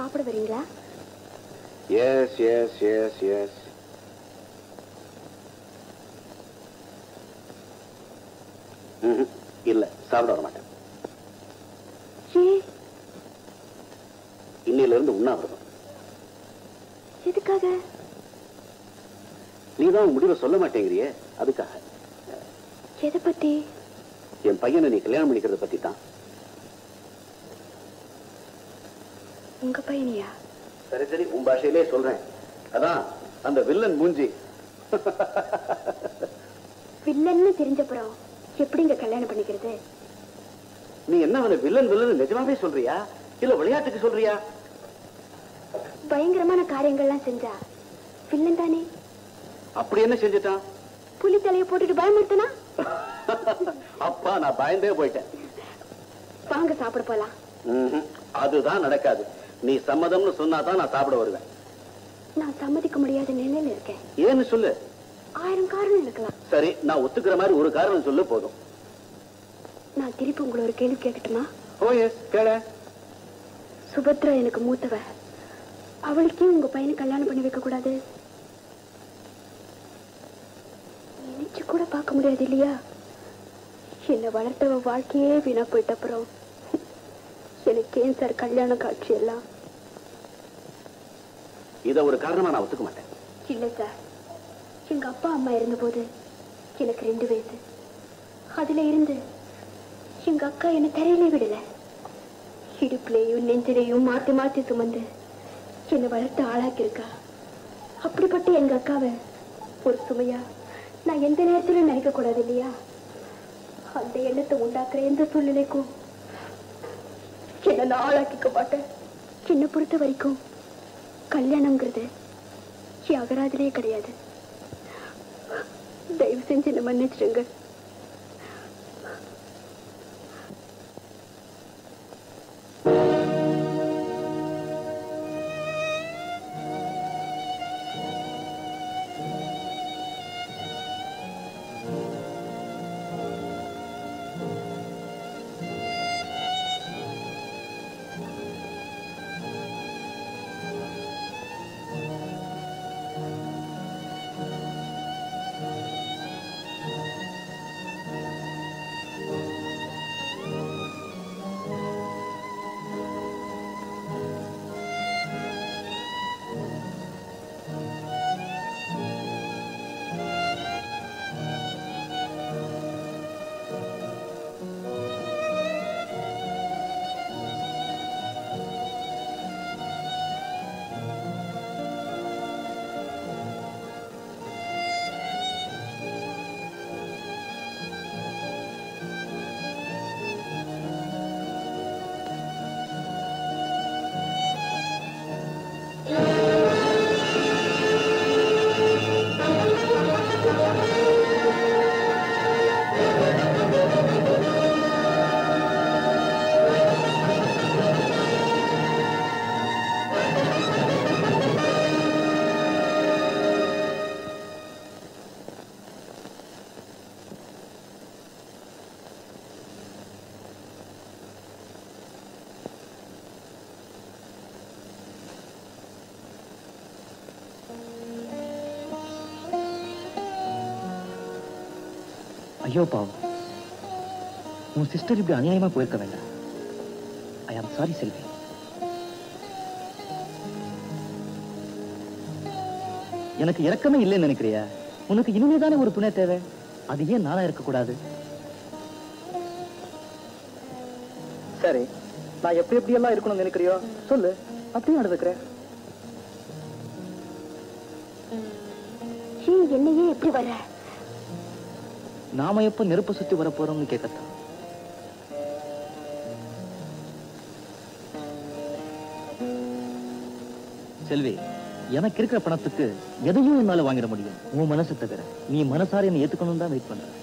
சாப்பிட வரீங்களா? Yes yes yes yes. இல்ல, சாப்பிட வர மாட்டேன். இன்னையில இருந்து உண்ணாவிரதம். எதுக்காக? நீதான் முடிவை சொல்ல மாட்டேங்கிறியே, அதுக்காக. எதை பத்தி? என் பையனை நீ கல்யாணம் பண்ணிக்கிறத பத்தி தான். உங்க பையனியா? சரி சரி, உன் பாஷையிலே சொல்றேன். அதான் அந்த வில்லன் மூஞ்சி. வில்லன்னு தெரிஞ்சப்புறம் எப்படிங்க கல்யாணம் பண்ணிக்கிறது? நீ என்ன அவனை வில்லன் வில்லன் நிஜமாவே சொல்றியா இல்ல விளையாட்டுக்கு சொல்றியா? பயங்கரமான காரியங்கள்லாம் செஞ்சா வில்லன் தானே. அப்படி என்ன செஞ்சுட்டான்? புலி தலையை போட்டுட்டு பயமுறுத்தனா? அப்பா, நான் பயந்தே போயிட்டேன். வாங்க சாப்பிட போலாம். அதுதான் நடக்காது. நீ சம்மதம்னு சொன்னாதான் நான் சாப்பிட வருவேன். நான் சம்மதிக்க முடியாத நிலையில இருக்கேன். ஏன்னு சொல்லு. 1000 காரணம் இருக்கலாம். சரி, நான் ஒத்துக்கிற மாதிரி ஒரு காரணம் சொல்லு போதும். நான் திருப்பி உங்களை ஒரு கேள்வி கேட்கட்டுமா? ஓ எஸ், கேள. சுபத்ரா எனக்கு மூத்தவ. அவளுக்கே உங்க பையனை கல்யாணம் பண்ணி வைக்க கூடாது? நினைச்சு கூட பார்க்க முடியாது இல்லையா? என்னை வளர்த்தவ வாழ்க்கையே வீணா போயிட்ட அப்புறம் எனக்கு ஏன் சார் கல்யாண காட்சி எல்லாம்? இத ஒரு காரணமா நான் ஒத்துக்க மாட்டேன். இல்ல சார், எங்க அப்பா அம்மா இருந்தபோது எனக்கு 2 வயசு. அதுல இருந்து எங்க அக்கா என்ன தரையிலே விடல. இடுப்புலையும் நெஞ்சிலையும் மாத்தி மாத்தி சுமந்து என்னை வளர்த்து ஆளாக்கி இருக்கா. அப்படிப்பட்ட எங்க அக்காவை ஒரு சுமையா நான் எந்த நேரத்திலும் நினைக்க கூடாது இல்லையா? அந்த எண்ணத்தை உண்டாக்குற எந்த சூழ்நிலைக்கும் என்ன நான் ஆளாக்கிக்க மாட்டேன். என்னை பொறுத்த வரைக்கும் கல்யாணம்ங்கிறது அகராதிலே கிடையாது. தயவு செஞ்சு என்ன மன்னிச்சிடுங்க. ஐயோ பாவம், உன் சிஸ்டர் இப்படி அநியாயமா போயிருக்க வேண்டாம். ஐ ஆம் சாரி செல்வி. எனக்கு இரக்கமே இல்லைன்னு நினைக்கிறியா? உனக்கு இனிமேதானே ஒரு துணை தேவை. அது ஏன் நானா இருக்கக்கூடாது? சரி, நான் எப்படி எல்லாம் இருக்கணும்னு நினைக்கிறியோ சொல்லு, அப்படியே நடந்துக்கிறேன். என்னையே எப்படி வர? நாம எப்ப நெருப்பு சுத்தி வர போறோம்னு கேட்கத்தான். செல்வி, எனக்கு இருக்கிற பணத்துக்கு எதையும் என்னால வாங்கிட முடியும். உன் மனசு தவிர நீ மனசார என்ன ஏத்துக்கணும் தான் வெயிட் பண்ற.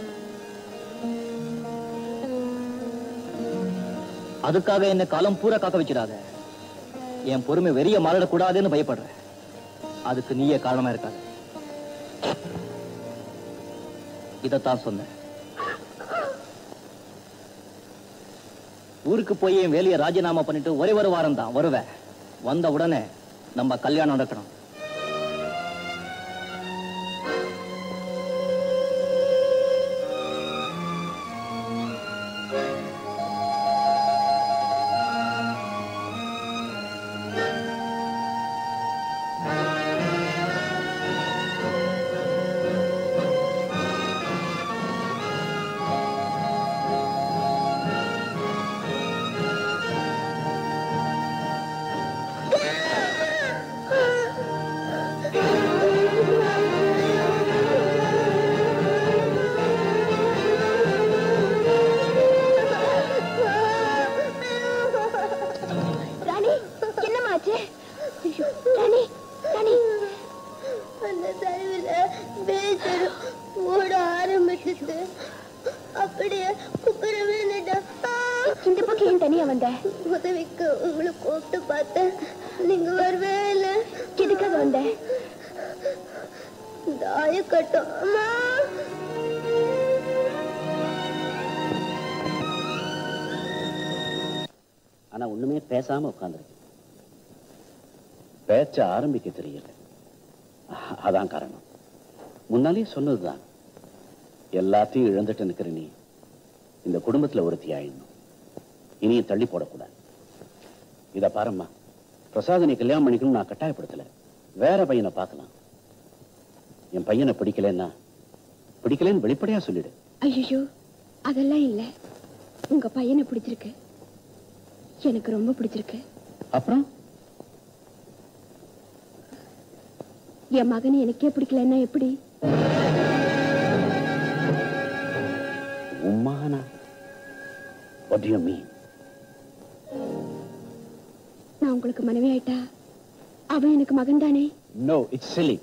அதுக்காக என்ன காலம் பூரா காக்க வச்சிடாத. என் பொறுமை வெறிய மாறிடக்கூடாதுன்னு பயப்படுற. அதுக்கு நீயே காரணமா இருக்காது. இதத்தான் சொன்னேன். ஊருக்கு போய் என் வேலையை ராஜினாமா பண்ணிட்டு ஒரே ஒரு வாரம் தான் வருவேன். வந்த உடனே நம்ம கல்யாணம் நடக்கணும். ஆனா ஒண்ணுமே பேசாம உட்கார்ந்துருக்கு. பேச்ச ஆரம்பிக்க தெரியல. அதான் காரணம். முன்னாலே சொன்னதுதான். எல்லாத்தையும் இழந்துட்டு நிக்கிற நீ இந்த குடும்பத்துல ஒருத்தி ஆயிடணும். இனியும் தள்ளி போடக்கூடாது. இத பாரும்மா, பிரசாதனை கல்யாணம் பண்ணிக்கணும் நான் கட்டாயப்படுத்தல. வேற பையனை பார்க்கலாம். என் பையனை பிடிக்கலன்னு வெளிப்படையா சொல்லிடு. ஐயோ, அதெல்லாம் இல்ல. உங்க பையனை பிடிச்சிருக்கு. எனக்கு ரொம்ப பிடிச்சிருக்கு. அப்புறம் என் மகன் எனக்கே பிடிக்கலன்னா எப்படி? உம்மானா? What do you mean? நான் உங்களுக்கு மனைவி ஆயிட்டா அவன் எனக்கு மகன் தானே? No, it's silly.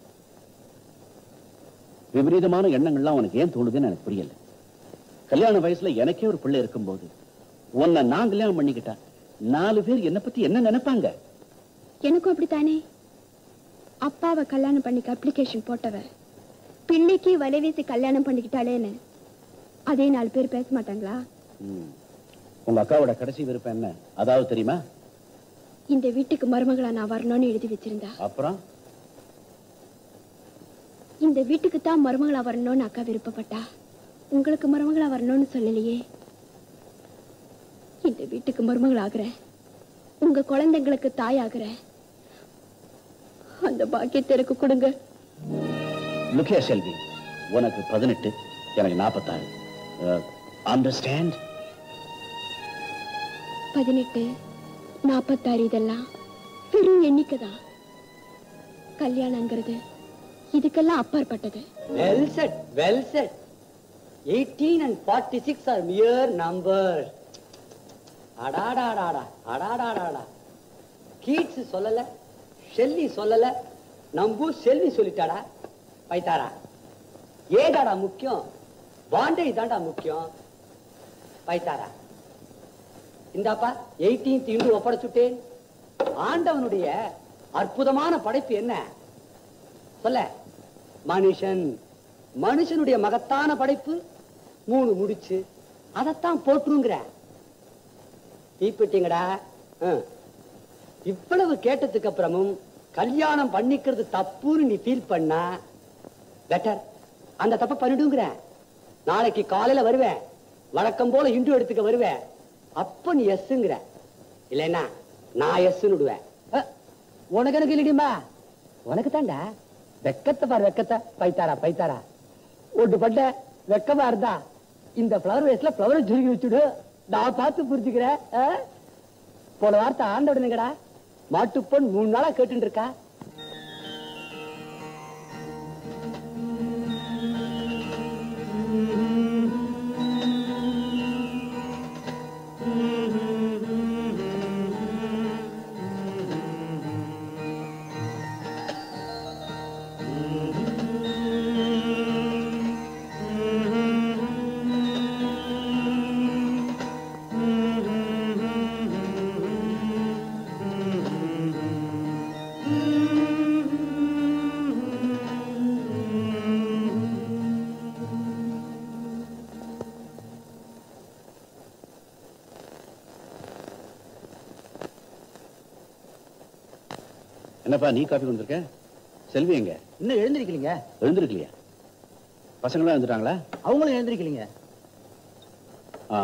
விபரீதமான எண்ணங்கள்லாம் உனக்கு ஏன் தோணுதுன்னு எனக்கு புரியல. கல்யாண வயசுல எனக்கே ஒரு பிள்ளை இருக்கும்போது உன்னை நான் கல்யாணம் பண்ணிக்கிட்டா 4 பேர் என்ன பத்தி என்ன நினைப்பாங்க? எனக்கும் அப்படித்தானே. அப்பாவை கல்யாணம் பண்ணிக்க அப்ளிகேஷன் போட்டவ பிள்ளைக்கு வலை வீசி கல்யாணம் பண்ணிக்கிட்டாலேன்னு அதே 4 பேர் பேச மாட்டாங்களா? உங்க அக்காவோட கடைசி விருப்பம் என்ன அதாவது தெரியுமா? இந்த வீட்டுக்கு மருமகளா நான் வரணும்னு எழுதி வச்சிருந்தா. அப்புறம் இந்த வீட்டுக்கு தான் மருமகளா வரணும்னு அக்கா விருப்பப்பட்டா. உங்களுக்கு மருமகளா வரணும்னு சொல்லலையே. இந்த வீட்டுக்கு மருமகள் ஆகுற, உங்க குழந்தைங்களுக்கு தாய் ஆகுற, அந்த பாக்கியத்தை எனக்கு கொடுங்க. லுக்கியா செல்வி, உனக்கு 18, எனக்கு 46. அண்டர்ஸ்டாண்ட்? 18, 46 இதெல்லாம் பெரும் எண்ணிக்கைதான். கல்யாணங்கிறது இதுக்கெல்லாம் அப்பாற்பட்டது. Well said, well said. 18 and 46 are mere numbers. அடாடாடாடா, அடாடாடாடா. கீட்ஸ் சொல்லல, ஷெல்லி சொல்லல, நம்பு செல்வி சொல்லிட்டாடா. பைத்தாரா, ஏதாடா முக்கியம்? பாண்டேஜ் தாண்டா முக்கியம். பைத்தாரா, இந்தாப்பா 18th இன்று ஒப்படைச்சுட்டேன். ஆண்டவனுடைய அற்புதமான படைப்பு என்ன சொல்ல? மனுஷன். மனுஷனுடைய மகத்தான படைப்பு 3 முடிச்சு. அதத்தான் போட்டுருங்கிற. தீப்பிட்டீங்கடா. இவ்வளவு கேட்டதுக்கு அப்புறமும் கல்யாணம் பண்ணிக்கிறது தப்புன்னு நீ ஃபீல் பண்ணா பெட்டர். அந்த தப்ப பண்ணிடுங்கிற. நாளைக்கு காலையில வருவேன், வழக்கம் போல இன்று எடுத்துக்க வருவேன். அப்ப நீ எஸ்ங்கிற. இல்லைன்னா நான் எஸ்ன்னு விடுவேன். உனக்கு எனக்கு இல்லடியுமா? உனக்கு தாண்டா. வெக்கத்தை பாரு, வெக்கத்தை. பைத்தாரா பைத்தாரா, ஒட்டு பட்ட வெக்கமா இருந்தா இந்த பிளவர் வேஸ்ட்ல பிளவரை சுருக்கி வச்சுடு. நான் பார்த்து புரிஞ்சுக்கிறேன். போன வார்த்தை ஆண்ட உடனேங்கடா. மாட்டுப்பொன் 3 நாளா கேட்டு இருக்கா. என்னப்பா நீ காபி கொண்டிருக்க? செல்வி எங்க? இன்னும் எழுந்திருக்கீங்க? எழுந்திருக்கலையா? பசங்களாம் எழுந்துட்டாங்களா? அவங்களும் எழுந்திருக்கீங்க. ஆ.